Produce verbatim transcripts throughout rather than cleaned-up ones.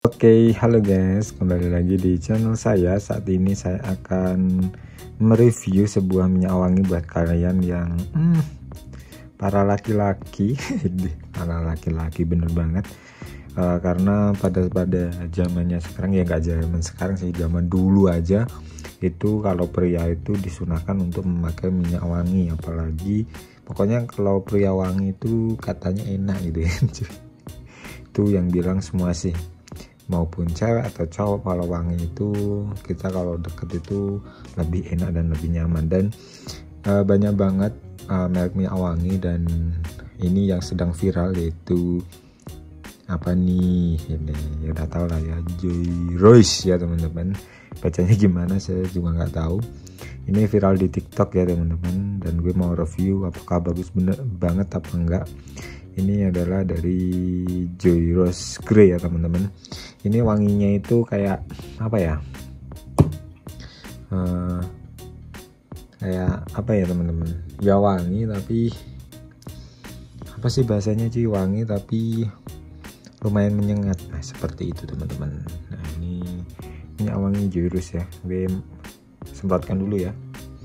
Oke, halo guys, kembali lagi di channel saya. Saat ini saya akan mereview sebuah minyak wangi buat kalian yang hmm, para laki-laki, para laki-laki bener banget. Uh, karena pada pada zamannya sekarang, ya nggak zaman sekarang sih, zaman dulu aja itu kalau pria itu disunahkan untuk memakai minyak wangi, apalagi pokoknya kalau pria wangi itu katanya enak gitu ya. Itu yang bilang semua sih, maupun cewek atau cowok, kalau wangi itu kita kalau deket itu lebih enak dan lebih nyaman. Dan uh, banyak banget uh, merek minyak wangi, dan ini yang sedang viral yaitu apa nih, ini ya udah tahu lah ya, Joyroyce ya teman-teman, bacanya gimana saya juga nggak tahu. Ini viral di TikTok ya teman-teman, dan gue mau review apakah bagus bener banget apa enggak. Ini adalah dari Joyroyce Grey ya teman-teman. Ini wanginya itu kayak apa ya, uh, kayak apa ya teman-teman, ya wangi tapi apa sih bahasanya sih, wangi tapi lumayan menyengat, nah seperti itu teman-teman. Nah ini minyak wangi Joyroyce ya, gue semprotkan dulu ya.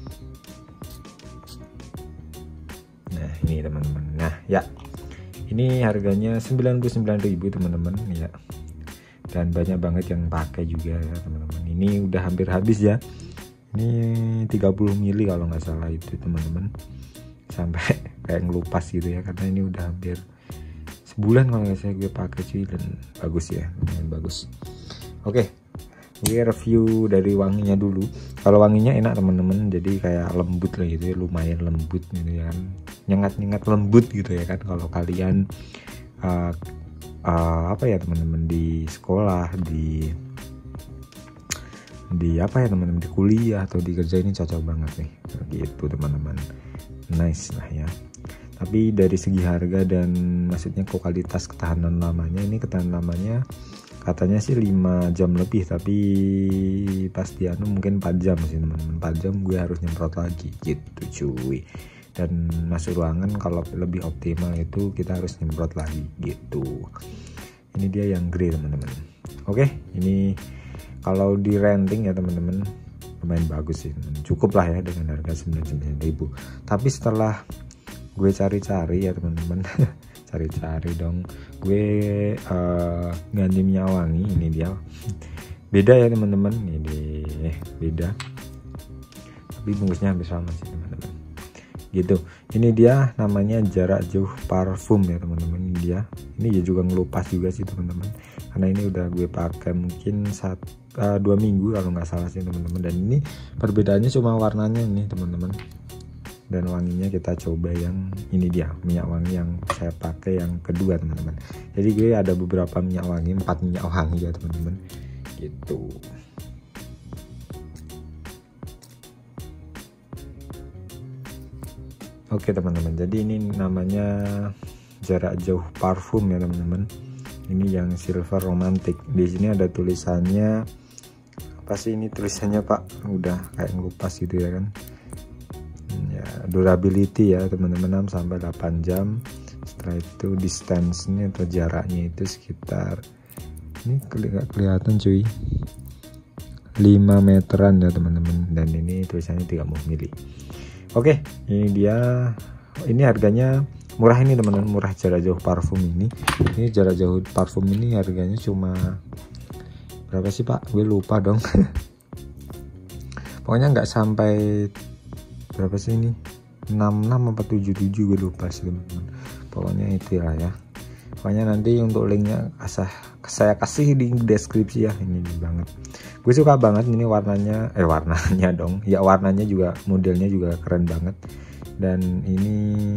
Nah ini teman-teman, nah ya ini harganya sembilan puluh sembilan ribu teman-teman ya, dan banyak banget yang pakai juga ya teman-teman. Ini udah hampir habis ya, ini tiga puluh mili kalau nggak salah itu teman-teman, sampai kayak ngelupas gitu ya, karena ini udah hampir sebulan kalau nggak salah gue pakai cuy, dan bagus ya, lumayan bagus. Oke, gue review dari wanginya dulu. Kalau wanginya enak teman-teman, jadi kayak lembut lah gitu ya, lumayan lembut gitu ya kan, nyengat-nyengat lembut gitu ya kan. Kalau kalian uh, uh, apa ya teman-teman, di sekolah, di di apa ya teman-teman, di kuliah atau di kerja, ini cocok banget nih gitu teman-teman, nice lah ya. Tapi dari segi harga dan maksudnya kualitas ketahanan lamanya, ini ketahanan lamanya katanya sih lima jam lebih, tapi pasti anu mungkin empat jam sih teman-teman. empat jam gue harus nyemprot lagi gitu cuy. Dan masuk ruangan kalau lebih optimal itu kita harus nyemprot lagi gitu. Ini dia yang grey teman-teman. Oke, ini kalau di renting ya teman-teman lumayan bagus sih, cukup lah ya dengan harga sembilan puluh sembilan ribu. Tapi setelah gue cari-cari ya teman-teman, cari-cari dong, gue uh, ganti minyak wangi. Ini dia, beda ya teman-teman, ini beda, tapi bungkusnya hampir sama sih teman-teman gitu. Ini dia namanya jarak jauh parfum ya teman-teman. Ini dia, ini juga ngelupas juga sih teman-teman, karena ini udah gue pakai mungkin satu uh, dua minggu kalau nggak salah sih teman-teman. Dan ini perbedaannya cuma warnanya nih teman-teman, dan wanginya kita coba yang ini dia, minyak wangi yang saya pakai yang kedua teman-teman. Jadi gue ada beberapa minyak wangi, empat minyak wangi ya teman-teman gitu. Oke teman-teman, jadi ini namanya jarak jauh parfum ya teman-teman. Ini yang silver romantic. Di sini ada tulisannya apa sih ini tulisannya Pak, udah kayak ngelupas gitu ya kan. Durability ya teman-teman, enam sampai delapan jam. Setelah itu distance-nya atau jaraknya itu sekitar, ini nggak kelihatan cuy, lima meteran ya teman-teman. Dan ini tulisannya tiga puluh mili. Oke, ini dia. Ini harganya murah ini teman-teman, murah jarak jauh parfum ini. Ini jarak jauh parfum ini harganya cuma berapa sih Pak? Gue lupa dong. Pokoknya nggak sampai berapa sih ini, enam puluh enam apa tujuh puluh tujuh, gue lupa sih teman-teman. Pokoknya itu lah ya. Pokoknya nanti untuk linknya asah saya kasih di deskripsi ya. Ini banget, gue suka banget ini warnanya, eh warnanya dong ya, warnanya juga, modelnya juga keren banget. Dan ini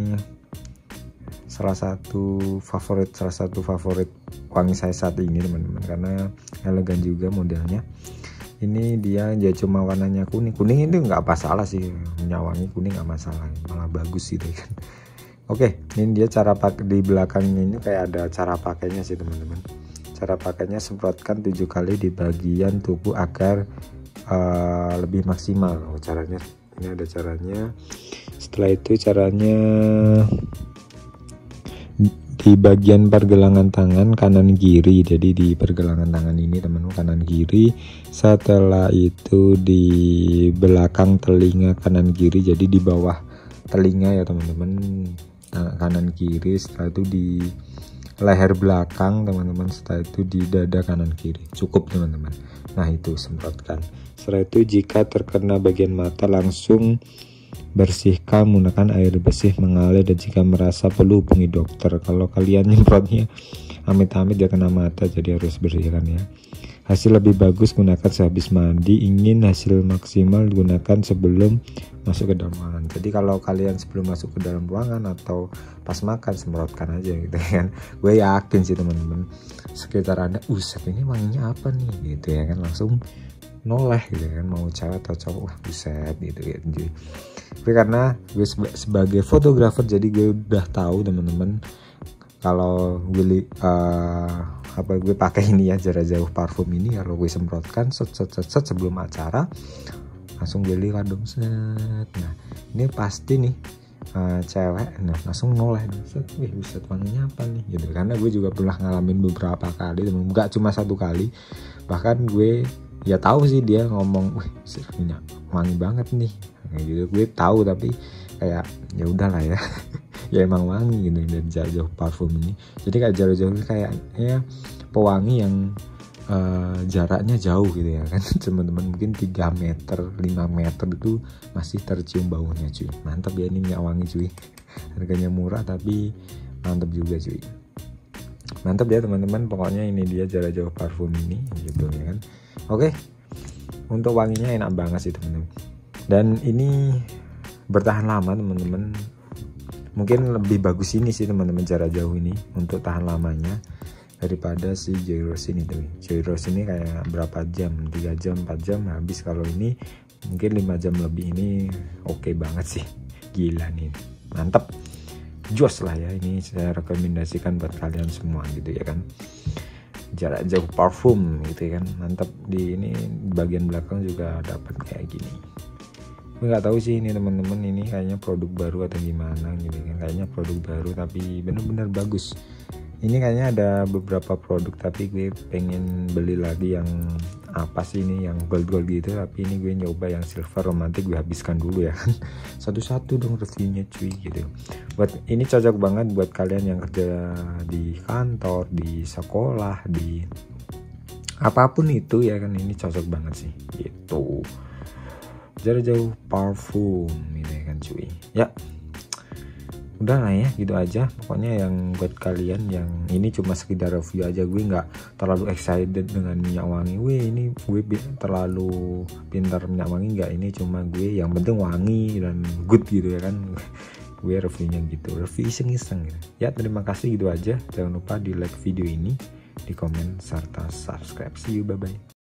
salah satu favorit salah satu favorit wangi saya saat ini teman-teman, karena elegan juga modelnya. Ini dia ya cuma warnanya kuning. Kuning itu nggak apa salah sih, minyak wangi kuning nggak masalah, malah bagus gitu kan. Oke, ini dia cara pakai. Di belakangnya ini kayak ada cara pakainya sih teman-teman. Cara pakainya, semprotkan tujuh kali di bagian tubuh agar uh, lebih maksimal. Oh, caranya ini ada caranya. Setelah itu caranya di bagian pergelangan tangan kanan kiri. Jadi di pergelangan tangan ini teman-teman kanan kiri, setelah itu di belakang telinga kanan kiri, jadi di bawah telinga ya teman-teman, kanan kiri, setelah itu di leher belakang teman-teman, setelah itu di dada kanan kiri. Cukup teman-teman. Nah itu semprotkan. Setelah itu jika terkena bagian mata langsung bersihkan menggunakan air bersih mengalir, dan jika merasa perlu hubungi dokter. Kalau kalian nyemprotnya amit-amit dia kena mata, jadi harus bersihkan ya. Hasil lebih bagus gunakan sehabis mandi. Ingin hasil maksimal gunakan sebelum masuk ke dalam ruangan. Jadi kalau kalian sebelum masuk ke dalam ruangan atau pas makan, semprotkan aja gitu kan. Gue yakin sih teman-teman sekitar Anda, uset ini wanginya apa nih gitu ya kan, langsung noleh gitu kan, mau cewek atau cowok, wah buset gitu ya. Jadi tapi karena gue sebagai fotografer, jadi gue udah tahu teman-teman kalau gue uh, apa gue pakai ini ya, jarak jauh parfum ini, kalau gue semprotkan set set set, set sebelum acara langsung gue lihat dong set. Nah ini pasti nih uh, cewek, nah langsung noleh set, wih buset wanginya apa nih gitu. Karena gue juga pernah ngalamin beberapa kali teman, nggak cuma satu kali, bahkan gue ya tahu sih dia ngomong, wih ini wangi banget nih kayak gitu. Gue tahu tapi kayak ya udahlah ya ya emang wangi gitu dari jauh parfum ini. Jadi kayak jauh-jauh kayaknya pewangi yang uh, jaraknya jauh gitu ya kan teman-teman, mungkin tiga meter lima meter itu masih tercium baunya cuy. Mantap ya ini minyak wangi cuy, harganya murah tapi mantap juga cuy. Mantap ya teman-teman, pokoknya ini dia jarak jauh parfum ini gitu ya kan. Oke, untuk wanginya enak banget sih teman-teman, dan ini bertahan lama teman-teman. Mungkin lebih bagus ini sih teman-teman, jarak jauh ini untuk tahan lamanya daripada si Joy Rose ini tuh. Joy Rose ini kayak berapa jam, tiga jam empat jam habis. Kalau ini mungkin lima jam lebih. Ini oke okay banget sih, gila nih, mantap, jos lah ya. Ini saya rekomendasikan buat kalian semua gitu ya kan, jarak jauh parfum gitu ya kan, mantap. Di ini bagian belakang juga dapat kayak gini. Gue nggak tahu sih ini teman-teman, ini kayaknya produk baru atau gimana gitu kan, kayaknya produk baru tapi bener-bener bagus. Ini kayaknya ada beberapa produk tapi gue pengen beli lagi yang apa sih ini, yang gold-gold gitu, tapi ini gue nyoba yang silver romantic, gue habiskan dulu ya kan. Satu-satu dong reviewnya cuy gitu. Buat ini cocok banget buat kalian yang kerja di kantor, di sekolah, di apapun itu ya kan, ini cocok banget sih gitu. Jarak jauh parfum gitu ya kan cuy. Ya udah lah ya gitu aja pokoknya. Yang buat kalian yang ini cuma sekedar review aja, gue nggak terlalu excited dengan minyak wangi, weh ini gue terlalu pintar minyak wangi, nggak. Ini cuma gue yang penting wangi dan good gitu ya kan. Gue reviewnya gitu, review iseng-iseng gitu. Ya terima kasih gitu aja, jangan lupa di like video ini, di komen serta subscribe. See you, bye bye.